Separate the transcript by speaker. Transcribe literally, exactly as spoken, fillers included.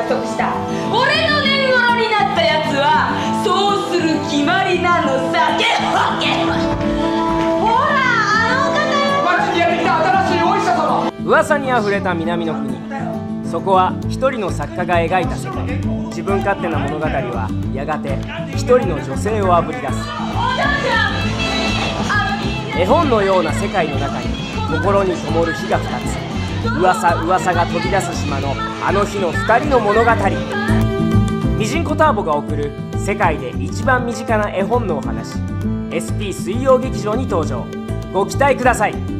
Speaker 1: 束した。俺の年頃になったやつはそうする決まりなのさ。ゲホゲホ。ほらあの方よ。
Speaker 2: 町にやってきた新しいお医者様。
Speaker 3: 噂にあふれた南の国。そこは一人の作家が描いた世界。自分勝手な物語はやがて一人の女性をあぶり出す。絵本のような世界の中に心に灯る火がふたつ。噂噂が飛び出す島のあの日の二人の物語。ミジンコターボが送る世界で一番身近な絵本のお話。 エスピー 水曜劇場に登場。ご期待ください。